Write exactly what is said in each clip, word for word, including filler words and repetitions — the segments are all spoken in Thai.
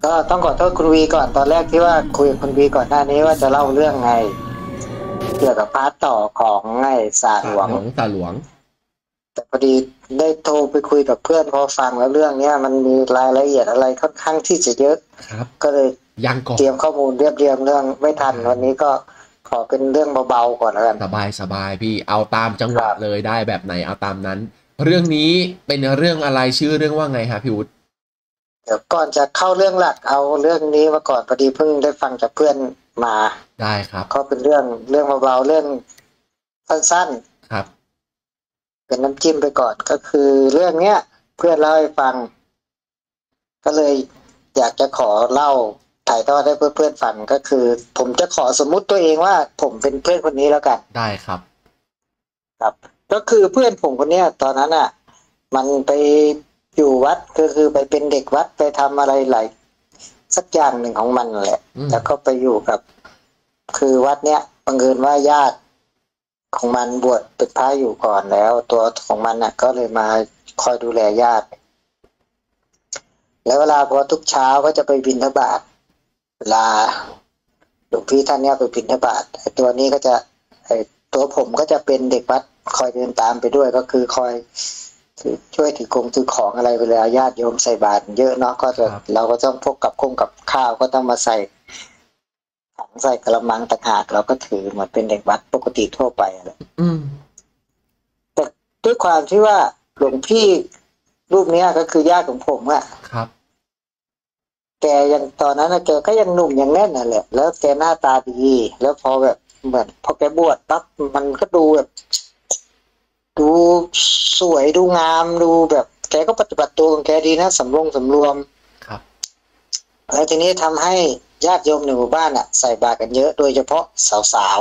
ก็ต้องขอโทษคุณวีก่อนตอนแรกที่ว่าคุยกับคุณวีก่อนหน้านี้ว่าจะเล่าเรื่องไงเกี่ยวกับพาร์ทต่อของไงสาหลวงสาหลวงสาหลวงแต่พอดีได้โทรไปคุยกับเพื่อนพอฟังแล้วเรื่องเนี้ยมันมีรายละเอียดอะไรค่อนข้างที่จะเยอะครับก็เลยยังก่อนเตรียมข้อมูลเรียบเรียงเรื่องไม่ทันได้วันนี้ก็ขอเป็นเรื่องเบาๆก่อนแล้วกันสบายสบายพี่เอาตามจังหวะครับเลยได้แบบไหนเอาตามนั้นเรื่องนี้เป็นเรื่องอะไรชื่อเรื่องว่าไงครับพี่วุฒิเดี๋ยวก่อนจะเข้าเรื่องหลักเอาเรื่องนี้มาก่อนพอดีเพิ่งได้ฟังจากเพื่อนมาได้ครับก็เป็นเรื่องเรื่องเบาๆเรื่องสั้นครับๆเป็นน้ำจิ้มไปก่อนก็คือเรื่องเนี้ยเพื่อนเล่าให้ฟังก็เลยอยากจะขอเล่าถ่ายทอดให้เพื่อนๆฟังก็คือผมจะขอสมมุติตัวเองว่าผมเป็นเพื่อนคนนี้แล้วกันได้ครับครับก็คือเพื่อนผมคนเนี้ยตอนนั้นอ่ะมันไปอยู่วัดก็คือไปเป็นเด็กวัดไปทำอะไรหลายสักอย่างหนึ่งของมันแหละอืมแล้วก็ไปอยู่กับคือวัดเนี้ยบังเอิญว่าญาติของมันบวชเป็นพระอยู่ก่อนแล้วตัวของมันอ่ะก็เลยมาคอยดูแลญาติแล้วเวลาพอทุกเช้าก็จะไปบิณฑบาตเวลาหลวงพี่ท่านเนี้ยไปบิณฑบาตไอ้ตัวนี้ก็จะไอ้ตัวผมก็จะเป็นเด็กวัดคอยเดินตามไปด้วยก็คือคอยถือช่วยถือกงถือของอะไรเวลาญาติโยมใส่บาตรเยอะเนาะก็จะครับเราก็ต้องพกกับคงกับข้าวก็ต้องมาใส่ถังใส่กระมังต่างหากเราก็ถือเหมือนเป็นเด็กวัดปกติทั่วไปอะไรอืมแต่ด้วยความที่ว่าหลวงพี่รูปเนี้ยก็คือญาติของผมอะครับแกยังตอนนั้นนะแกก็ยังหนุ่มยังแน่นน่ะแหละแล้วแกหน้าตาดีแล้วพอแบบเหมือนพอแกบวชปั๊บมันก็ดูแบบดูสวยดูงามดูแบบแกก็ปฏิบัติตัวของแกดีนะสำรวมสำรวมครับแล้วทีนี้ทำให้ญาติโยมในหมู่บ้านอ่ะใส่บาตรกันเยอะโดยเฉพาะสาว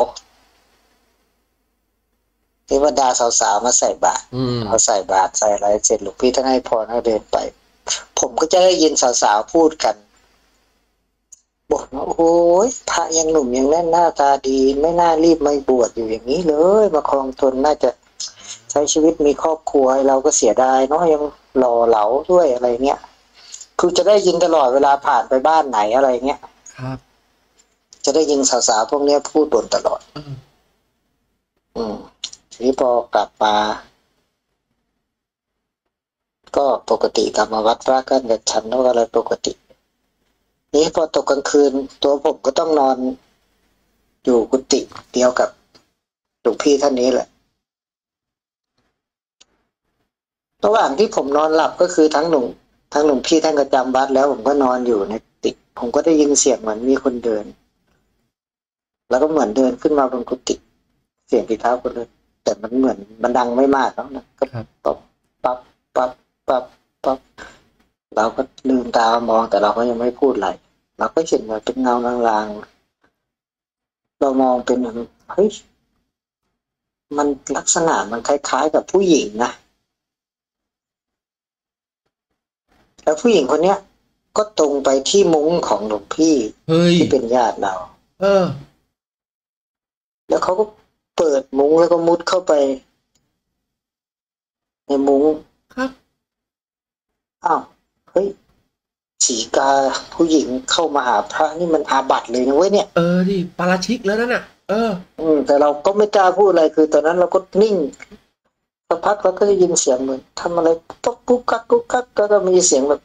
ๆที่บรรดาสาวๆมาใส่บาตรอืมเขาใส่บาตรใส่อะไรเสร็จหลวงพี่ท่านให้พรก็เดินไปผมก็จะได้ยินสาวๆพูดกัน บอกว่าโอ้ยพระยังหนุ่มยังแน่นหน้าตาดีไม่น่ารีบไม่บวชอยู่อย่างนี้เลยมาครองตนน่าจะใช้ชีวิตมีครอบครัวเราก็เสียดายเนาะยังหล่อเหลาด้วยอะไรเงี้ยคือจะได้ยินตลอดเวลาผ่านไปบ้านไหนอะไรเงี้ยครับจะได้ยินสาวๆพวกเนี้ยพูดบ่นตลอดอืมอืมทีนี้พอกลับมาก็ปกติกลับมาวัดพระกันกับฉันแล้วอะไรปกตินี้พอตกกลางคืนตัวผมก็ต้องนอนอยู่กุฏิเดียวกับหลวงพี่ท่านนี้แหละ ระหว่างที่ผมนอนหลับก็คือทั้งหนุ่มทั้งหนุ่มพี่ท่านก็จำวัดแล้วผมก็นอนอยู่ในกุฏิผมก็ได้ยินเสียงเหมือนมีคนเดินแล้วก็เหมือนเดินขึ้นมาบนกุฏิเสียงฝีเท้าคนเดินแต่มันเหมือนมันดังไม่มากแล้วนะก็ครับปั๊บปั๊บปั๊บปั๊บปั๊บเราก็ลืมตามองแต่เราก็ยังไม่พูดอะไรเราก็เห็นว่าเป็นเงาลางๆเรามองเป็นเฮ้ยมันลักษณะมันคล้ายๆกับผู้หญิงนะแล้วผู้หญิงคนเนี้ยก็ตรงไปที่มุ้งของหลวงพี่เฮ้ยที่เป็นญาติเราเออแล้วเขาก็เปิดมุ้งแล้วก็มุดเข้าไปในมุ้งครับอ้าวเฮ้ยสีกาผู้หญิงเข้ามาหาพระนี่มันอาบัติเลยนะเว้ยเนี่ยเออดิปาราชิกแล้วนั่นน่ะเอออืมแต่เราก็ไม่กล้าพูดอะไรคือตอนนั้นเราก็นิ่งสักพักเราก็ได้ยินเสียงเหมือนทำอะไรปุ๊บปุ๊บกักกุ๊กกักแล้วก็มีเสียงแบบ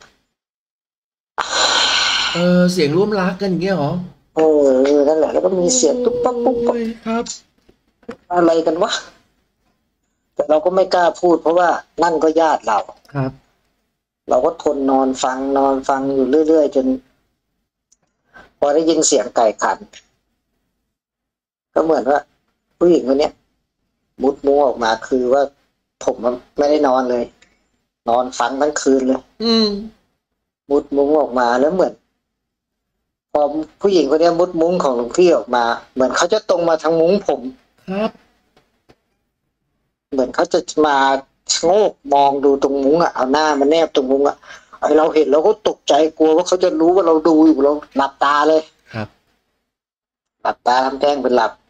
เออเสียงร่วมรักกันอย่างเงี้ยเหรอเออนั่นแหละแล้วก็มีโอ้เสียงตุ๊บปั๊บปุ๊บปั๊บยครับอะไรกันวะแต่เราก็ไม่กล้าพูดเพราะว่านั่นก็ญาติเราครับเราก็ทนนอนฟังนอนฟังอยู่เรื่อยๆจนพอได้ยินเสียงไก่ขันก็เหมือนว่าผู้หญิงคนเนี้ยมุดมุ้งออกมาคือว่าผมไม่ได้นอนเลยนอนฟังทั้งคืนเลยอืมมุดมุ้งออกมาแล้วเหมือนพอผู้หญิงคนเนี้ยมุดมุ้งของหลวงพี่ออกมาเหมือนเขาจะตรงมาทางมุ้งผมครับเหมือนเขาจะมาชะโงกมองดูตรงมุ้งอ่ะเอาหน้ามาแนบตรงมุ้งอ่ะไอเราเห็นเราก็ตกใจกลัวว่าเขาจะรู้ว่าเราดูอยู่เราหลับตาเลยครับหลับตาทำแกล้งเป็นหลับ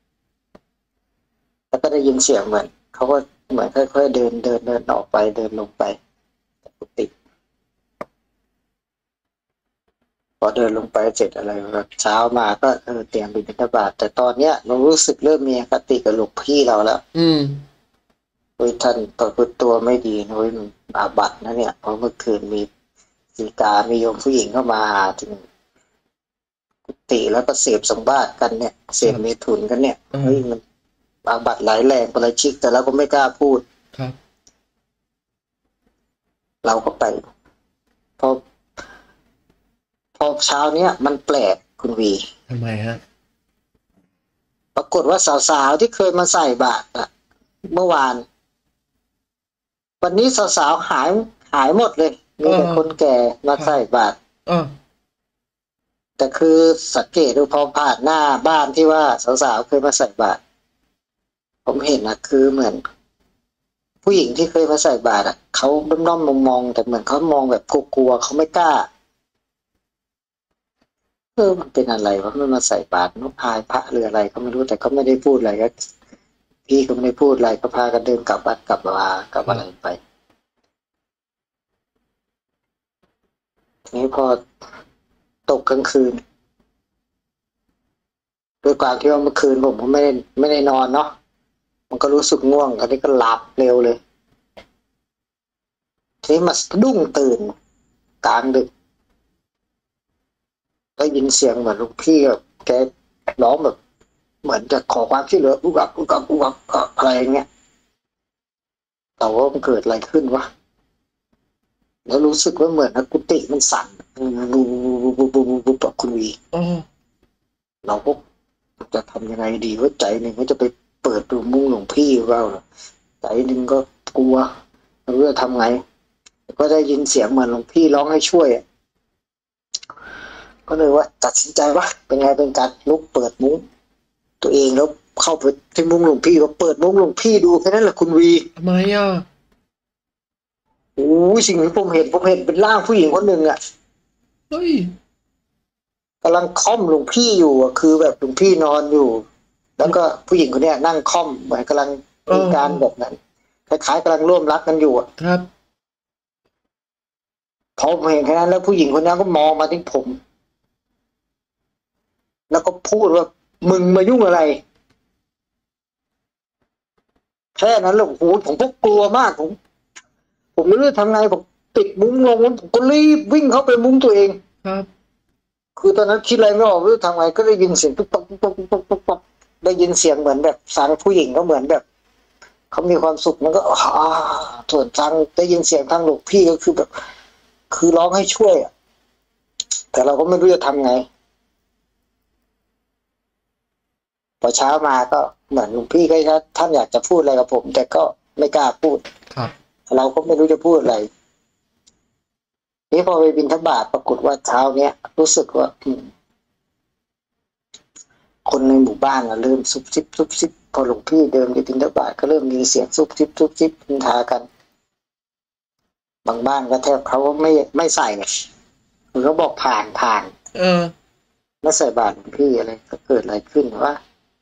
แล้วก็ได้ยินเสียงเหมือนเขาก็เหมือนค่อยๆเดินเดินเดินออกไปเดินลงไปจากกุฏิพอเดินลงไปเสร็จอะไรแบบเช้ามาก็เออเตรียมบิณฑบาตแต่ตอนเนี้ยเรารู้สึกเริ่มมีอคติกับหลวงพี่เราแล้วอืมเฮ้ยท่านประพฤติตัวไม่ดีนะเว้ยมันอาบัตินะเนี่ยเพราะเมื่อคืนมีสีกามีโยมผู้หญิงเข้ามาถึงกุฏิแล้วก็เสพสมบัติกันเนี่ยเสพเมถุนกันเนี่ยอืมเฮ้ยมันอาบัติหลายแรงประชิกแต่เราก็ไม่กล้าพูดครับเราก็ไปพอพอเช้าเนี้ยมันแปลกคุณวีทำไมฮะปรากฏว่าสาวๆที่เคยมาใส่บาตรอะเมื่อวาน วันนี้สาวๆหายหายหมดเลยมีแต่เออคนแก่มาใส่บาตรอ๋อแต่คือสังเกตดูพอผ่านหน้าบ้านที่ว่าสาวๆเคยมาใส่บาตรผมเห็นนะคือเหมือน ผู้หญิงที่เคยมาใส่บาตรอะเขาด้อมๆมองๆแต่เหมือนเขามองแบบกลัวๆเขาไม่กล้าเออมันเป็นอะไรวะไม่มาใส่บาตรนุอายพระหรืออะไรก็ไม่รู้แต่ก็ไม่ได้พูดอะไรก็พี่ก็ไม่ได้พูดอะไรก็พากันเดินกลับวัดกลับมากลับอะไรไปทีนี้พอตกกลางคืนด้วยความที่ว่าเมื่อคืนผมก็ไม่ได้ไม่ได้นอนเนาะมันก็รู้สึกง่วงอันนี้ก็หลับเร็วเลยทีนี้มาสะดุ้งตื่นกลางดึกได้ยินเสียงเหมือนหลวงพี่แบบแกร้องแบบ เหมือนจะขอความช่วยเหลืออุกับอุกับอุกับอะไรเงี้ยแต่ว่ามันเกิดอะไรขึ้นวะแล้วรู้สึกว่าเหมือนกุฏิมันสั่นบูบูบูบูบูบูแบบคุณวีอ๋อเราก็จะทำยังไงดีว่าใจหนึ่งก็จะไปเปิดดูมุ้งหลวงพี่เราใจหนึ่งก็กลัวไม่รู้จะทำไงก็ได้ยินเสียงเหมือนหลวงพี่ร้องให้ช่วยก็เลยว่าตัดสินใจว่าเป็นไงเป็นการลุกเปิดมุ้งตัวเองแล้วเข้าไปที่มุ้งหลวงพี่ก็เปิดมุ้งหลวงพี่ดูแค่นั้นแหละคุณวีทำไมอ่ะโอ้ยสิ่งที่ผมเห็นผมเห็นเป็นร่างผู้หญิงคนหนึ่งอ่ะเฮ้ยกำลังค่อมหลวงพี่อยู่อ่ะคือแบบหลวงพี่นอนอยู่ แล้วก็ผู้หญิงคนเนี้ยนั่งค่อมเหมือนกำลังมีการแบบนั้นคล้ายๆกำลังร่วมรักกันอยู่อ่ะครับพอผมเห็นแค่นั้นแล้วผู้หญิงคนนั้นก็มองมาที่ผม แล้วก็พูดว่ามึงมายุ่งอะไรแค่นั้นแหละโอ้โหผมก็กลัวมากผมผมไม่รู้จะทำไงผมติดมุ้งลงผมก็รีบวิ่งเข้าไปมุ้งตัวเองครับคือตอนนั้นคิดอะไรไม่ออกไม่รู้ทำไงก็ได้ยินเสียงตุ๊กตุ๊กตุ๊กตุ๊กตุ๊กตุ๊กตุ๊กได้ยินเสียงเหมือนแบบฟังผู้หญิงก็เหมือนแบบเขามีความสุขมันก็อ่าส่วนฟังได้ยินเสียงทางหลวงพี่ก็คือแบบ คือร้องให้ช่วยอ่ะแต่เราก็ไม่รู้จะทำไงพอเช้ามาก็เหมือนหลวงพี่ก็ท่านอยากจะพูดอะไรกับผม แต่ก็ไม่กล้าพูดครับเราก็ไม่รู้จะพูดอะไรนี่พอไปบิณฑบาตปรากฏว่าเช้าเนี้ยรู้สึกว่าอืมคนในหมู่บ้านอะเริ่มซุบซิบซุบซิบพอหลวงพี่เดินไปบิณฑบาตก็เริ่มมีเสียงซุบซิบซุบซิบนินทากัน บางบ้านก็แทบเขาไม่ไม่ใส่หรือเขาบอกผ่านผ่านเออไม่ใส่บาตรหลวงพี่อะไรก็เกิดอะไรขึ้นว่า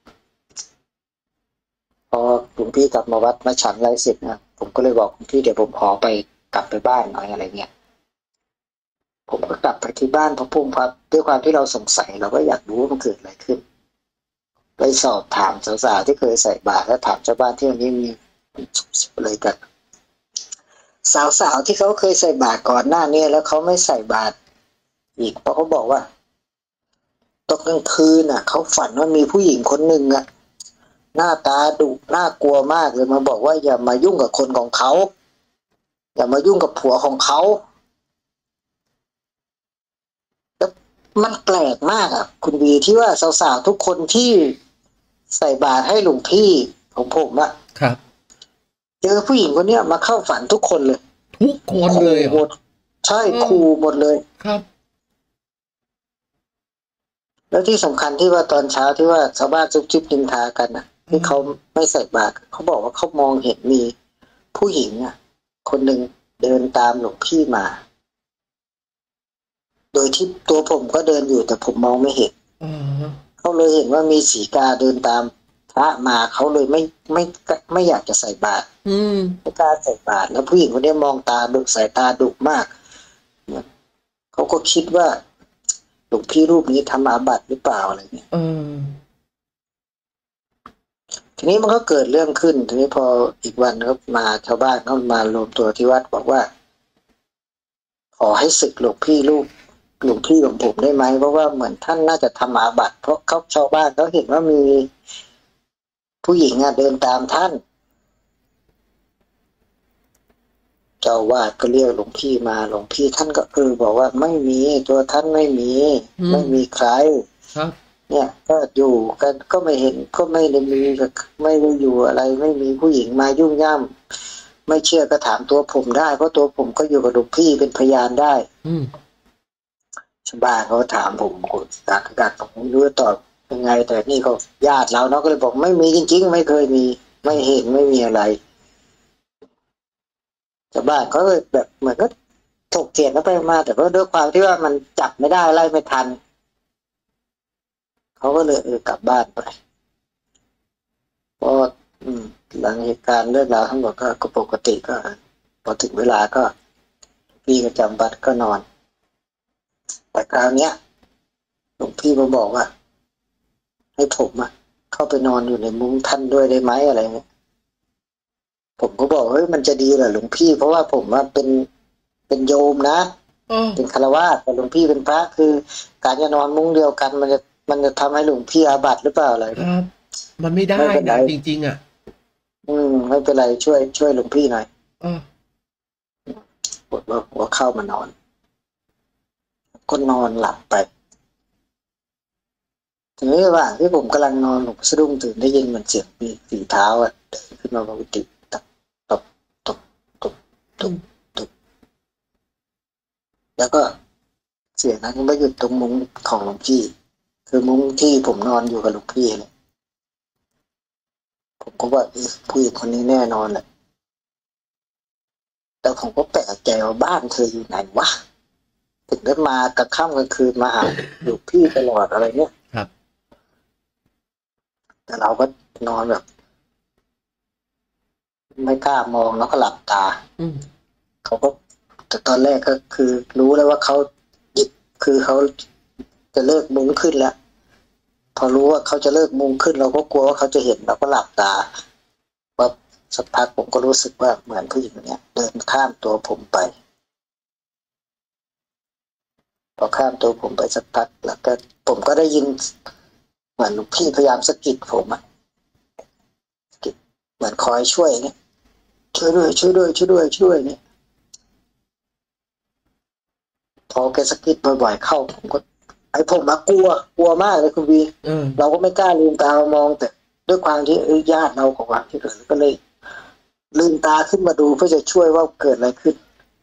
พอหลวงพี่กลับมาวัดมาฉันอะไรเสร็จนะผมก็เลยบอกหลวงพี่เดี๋ยวผมขอไปกลับไปบ้านหน่อยอะไรเงี้ยผมก็กลับไปที่บ้านพระพุ่มพัดด้วยความที่เราสงสัยเราก็อยากรู้ว่ามันเกิดอะไรขึ้นไปสอบถามสาวๆที่เคยใส่บาตรแล้วถามชาวบ้านที่วันนี้มีเลยกันสาวๆที่เขาเคยใส่บาตรก่อนหน้านี้แล้วเขาไม่ใส่บาตรอีกเพราะเขาบอกว่าตอนกลางคืนน่ะเขาฝันว่ามีผู้หญิงคนหนึ่งอ่ะหน้าตาดุน่ากลัวมากเลยมาบอกว่าอย่ามายุ่งกับคนของเขาอย่ามายุ่งกับผัวของเขาแล้วมันแปลกมากอ่ะคุณวีที่ว่าสาวๆทุกคนที่ใส่บาตรให้หลวงพี่ของผมอ่ะครับเจอผู้หญิงคนเนี้ยมาเข้าฝันทุกคนเลยทุกคนเลยเหรหมอดใช่ขู่หมดเลยครับแล้วที่สำคัญที่ว่าตอนเช้าที่ว่าชาวบ้านซุบซิบนินทากันน่ะ ที่เขาไม่ใส่บาตรเขาบอกว่าเขามองเห็นมีผู้หญิงอ่ะ คนหนึ่งเดินตามหลวงพี่มา โดยที่ตัวผมก็เดินอยู่แต่ผมมองไม่เห็นอ๋อเขาเลยเห็นว่ามีสีกาเดินตามพระมาเขาเลยไม่ไม่ไม่อยากจะใส่บาตรอืมไม่กล้าใส่บาตรแล้วผู้หญิงคนนี้มองตาดุสายตาดุมากเขาก็คิดว่าหลวงพี่รูปนี้ทำอาบัติหรือเปล่าอะไรเงี้ยเออทีนี้มันก็เกิดเรื่องขึ้นทีนี้พออีกวันก็มาชาวบ้านก็มารวมตัวที่วัดบอกว่าขอให้ศึกหลวงพี่รูปหลวงพี่ของผมได้ไหมเพราะว่าเหมือนท่านน่าจะทำอาบัติเพราะเขาชาวบ้านเขาเห็นว่ามีผู้หญิงอ่ะเดินตามท่านเจ้าวาดก็เรียกหลวงพี่มาหลวงพี่ท่านก็เออบอกว่าไม่มีตัวท่านไม่มีไม่มีใครครับเนี่ยก็อยู่กันก็ไม่เห็นก็ไม่ได้มีไม่ได้อยู่อะไรไม่มีผู้หญิงมายุ่งย่ำไม่เชื่อก็ถามตัวผมได้เพราะตัวผมก็อยู่กับหลวงพี่เป็นพยานได้อืมชาวบ้านเขาถามผมการการผมไม่รู้จะตอบยังไงแต่นี่เขาญาติเราเนาะก็เลยบอกไม่มีจริงๆไม่เคยมีไม่เห็นไม่มีอะไรชาวบ้านเขาเลยแบบเหมือนก็ถกเถียงกันไปมาแต่ว่าด้วยความที่ว่ามันจับไม่ได้ไล่ไม่ทันเขาก็เลยเออกลับบ้านไปพออืมหลังเหตุการณ์เรื่องราวทั้งหมดก็ปกติก็พอถึงเวลาก็พี่ก็จำบัตรก็นอนแต่คราวเนี้ยหลวงพี่มาบอกว่าให้ผมอะเข้าไปนอนอยู่ในมุ้งท่านด้วยได้ไหมอะไรเงี้ยผมก็บอกเฮ้ยมันจะดีเหรอหลวงพี่เพราะว่าผมว่าเป็นเป็นโยมนะเป็นฆราวาสแต่หลวงพี่เป็นพระคือการจะนอนมุ้งเดียวกันมันจะมันจะทำให้หลวงพี่อาบัติหรือเปล่าอะไรครับมันไม่ได้นะจริงๆอ่ะอืมไม่เป็นไรช่วยช่วยหลวงพี่หน่อยเออปวดว่าหัวเข้ามานอนก็นอนหลับไปทีนี้ระหว่างที่ผมกำลังนอนผมสะดุ้งตื่นได้ยินเหมือนเสียงมีฝีเท้าอ่ะเดินขึ้นมาบนกุฏิตบตบตบตบตบตบแล้วก็เสียงนั้นก็ไม่หยุดตรงมุ้งของหลวงพี่คือมุ้งที่ผมนอนอยู่กับหลวงพี่เลยผมก็ว่าผู้หญิงคนนี้แน่นอนแหละแต่ผมก็แปลกใจว่าบ้านเธออยู่ไหนวะถึงได้มากลางค่ำกลางคืนมาหาหลวงพี่ตลอดอะไรเนี้ยครับแต่เราก็นอนแบบไม่กล้ามองแล้วก็หลับตาเขาก็แต่ตอนแรกก็คือรู้แล้วว่าเขาคือเขาจะเลิกมุ้งขึ้นแล้วพอรู้ว่าเขาจะเลิกมุ้งขึ้นเราก็กลัวว่าเขาจะเห็นเราก็หลับตาว่าสักพักผมก็รู้สึกว่าเหมือนผู้หญิงเนี้ยเดินข้ามตัวผมไปพอข้ามตัวผมไปสักพักแล้วก็ผมก็ได้ยินเหมือนพี่พยายามสะกิดผมอะสะกิดเหมือนคอยช่วยเนี่ยช่วยด้วยช่วยด้วยช่วยด้วยช่วยเนี่ยพอแกสะกิดบ่อยๆเข้าผมก็ไอ้ผมมากลัวกลัวมากเลยคุณวีเราก็ไม่กล้าลืมตามองแต่ด้วยความที่เอ้ยญาติเราของเราที่เกิดก็เลยลืมตาขึ้นมาดูเพื่อจะช่วยว่าเกิดอะไรขึ้น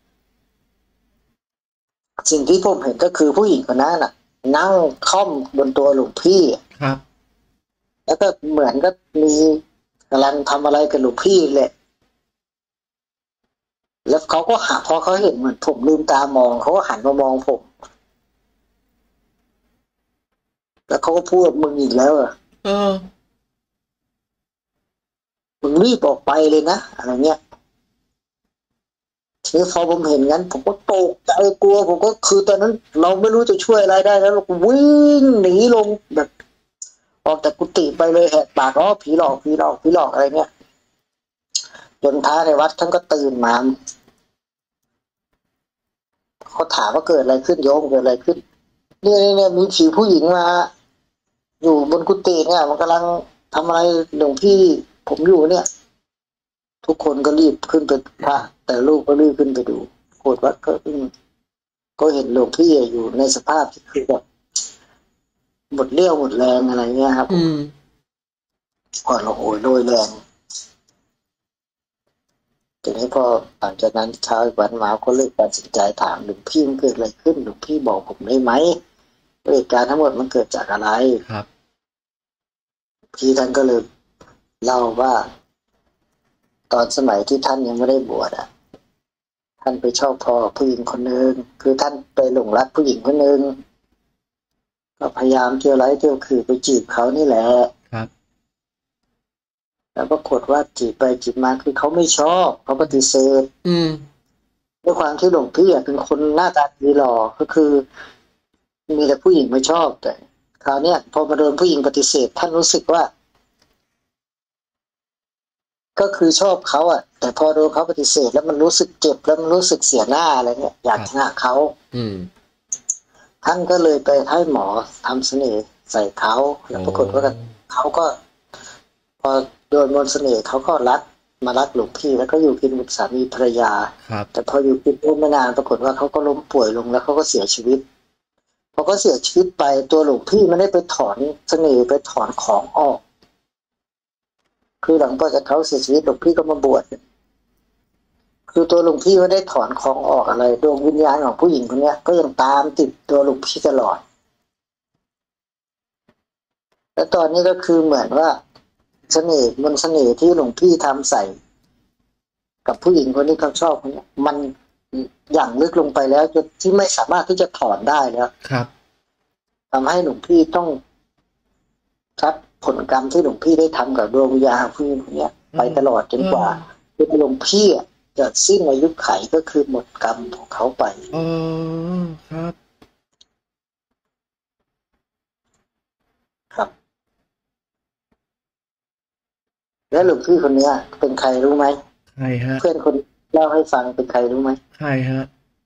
สิ่งที่ผมเห็นก็คือผู้หญิงคนนั้นน่ะนั่งค่อมบนตัวหลวงพี่ครับแล้วก็เหมือนก็มีกำลังทำอะไรกับหลวงพี่แหละแล้วเขาก็หันพอเขาเห็นเหมือนผมลืมตามองเขาก็หันมามองผมแล้วเขาก็พูดมึงอีกแล้วอ่ะเออมึงรีบออกไปเลยนะอะไรเงี้ยทีนี้พอผมเห็นงั้นผมก็ตกใจกลัวผมก็คือตอนนั้นเราไม่รู้จะช่วยอะไรได้แล้วเราก็วิ่งหนีลงแบบออกจากกุฏิไปเลยแหกปากอ๋อผีหลอกผีหลอกผีหลอกอะไรเงี้ยจนท้าในวัดท่านก็ตื่นมาเขาถามว่าเกิดอะไรขึ้นโยมเกิดอะไรขึ้นเนี่ยเนี่ยมีผีผู้หญิงมาอยู่บนกุฏิเนี่ยมันกำลังทำอะไรหลวงพี่ผมอยู่เนี่ยทุกคนก็รีบขึ้นไปพระแต่ลูกก็รีบขึ้นไปดูโกรธวัดก็ก็เห็นหลวงพี่อยู่ในสภาพที่คือแบบหมดเรี่ยวหมดแรงอะไรเงี้ยครับก่อนเราโอยโดยแรงทีนี้พอหลังจากนั้นเช้าวันมาก็เลยตัดสินใจถามหลวงพี่มันเกิดอะไรขึ้นหลวงพี่บอกผมได้ไหมเหตุการณ์ทั้งหมดมันเกิดจากอะไรครับพี่ท่านก็เลยเล่าว่าตอนสมัยที่ท่านยังไม่ได้บวชอ่ะท่านไปชอบพอผู้หญิงคนหนึ่งคือท่านไปหลงรักผู้หญิงคนหนึ่งก็พยายามเที่ยวไล่เที่ยวคือไปจีบเขานี่แหละครับแล้วปรากฏว่าจีบไปจีบมาคือเขาไม่ชอบเขาปฏิเสธอืมด้วยความที่หลวงพี่เป็นคนหน้าตาดีหล่อก็คือมีแต่ผู้หญิงไม่ชอบแต่คราวนี้พอมาโดนผู้หญิงปฏิเสธท่านรู้สึกว่าก็คือชอบเขาอ่ะแต่พอโดนเขาปฏิเสธแล้วมันรู้สึกเจ็บแล้วมันรู้สึกเสียหน้าอะไรเงี้ยอยากชนะเขาอืมท่านก็เลยไปให้หมอทำเสน่ห์ใส่เขาแล้วปรากฏว่าเขาก็พอโดนมนต์เสน่ห์เขาก็รักมารักหลวงพี่แล้วก็อยู่กินกับสามีภรรยาแต่พออยู่กินไม่นานปรากฏว่าเขาก็ล้มป่วยลงแล้วเขาก็เสียชีวิตพอเขาเสียชีวิตไปตัวหลวงพี่ไม่ได้ไปถอนเสน่ห์ไปถอนของออกคือหลังจากเขาเสียชีวิตหลวงพี่ก็มาบวชคือตัวหลวงพี่ไม่ได้ถอนของออกอะไรดวงวิญญาณของผู้หญิงคนนี้ก็ยังตามติดตัวหลวงพี่ตลอดและตอนนี้ก็คือเหมือนว่าเสน่ห์มนต์เสน่ห์ที่หลวงพี่ทำใส่กับผู้หญิงคนนี้เขาชอบคนนี้มันอย่างลึกลงไปแล้วจนที่ไม่สามารถที่จะถอนได้แล้วครับทำให้หลวงพี่ต้องรับผลกรรมที่หลวงพี่ได้ทำกับดวงวิญญาณผู้หญิงคนนี้ไปตลอดจนกว่าหลวงพี่จะสิ้นอายุไขก็คือหมดกรรมของเขาไปอ๋อครับครับแล้วหลวงพี่คนนี้เป็นใครรู้ไหมใครฮะเพื่อนคนเล่าให้ฟังเป็นใครรู้ไหมใครฮะ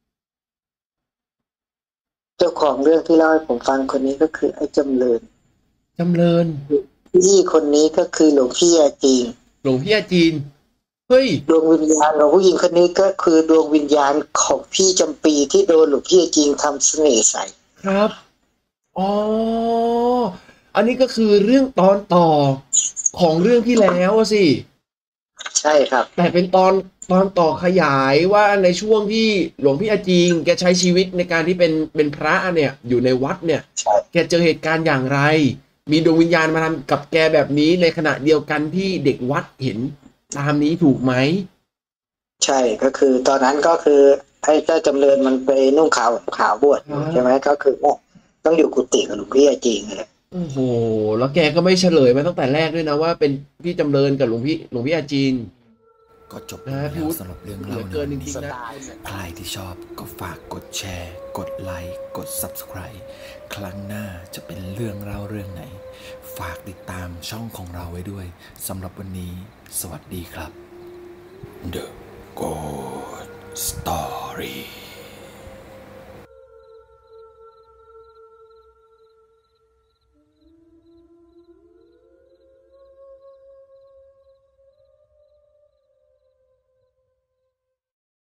เจ้าของเรื่องที่เล่าให้ผมฟังคนนี้ก็คือไอ้จำเริญจำเริญพี่คนนี้ก็คือหลวงพี่อาจีนหลวงพี่อาจีนเฮ้ยดวงวิญญาณของผู้หญิงคนนี้ก็คือดวงวิญญาณของพี่จำปีที่โดนหลวงพี่อาจีนทำเสน่ห์ใส่ครับอ๋ออันนี้ก็คือเรื่องตอนต่อของเรื่องที่แล้วสิใช่ครับแต่เป็นตอนตอนต่อขยายว่าในช่วงที่หลวงพี่อาจีนแกใช้ชีวิตในการที่เป็นเป็นพระเนี่ยอยู่ในวัดเนี่ยแกเจอเหตุการณ์อย่างไรมีดวงวิญญาณมาทำกับแกแบบนี้ในขณะเดียวกันที่เด็กวัดเห็นตามนี้ถูกไหมใช่ก็คือตอนนั้นก็คือไอ้เจ้าจำเริญมันไปนุ่งขาวขาวบวชใช่ไหมก็คือต้องอยู่กุฏิกับหลวงพี่อาจีนเลยโอ้โหแล้วแกก็ไม่เฉลยมาตั้งแต่แรกด้วยนะว่าเป็นพี่จำเริญกับหลวงพี่หลวงพี่อาจีนก็จบไปแล้วสำหรับเรื่องเล่าในวันนี้ใครที่ชอบก็ฝากกดแชร์กดไลค์กด ซับสไครบ์ ครั้งหน้าจะเป็นเรื่องเล่าเรื่องไหนฝากติดตามช่องของเราไว้ด้วยสำหรับวันนี้สวัสดีครับ The Ghost Story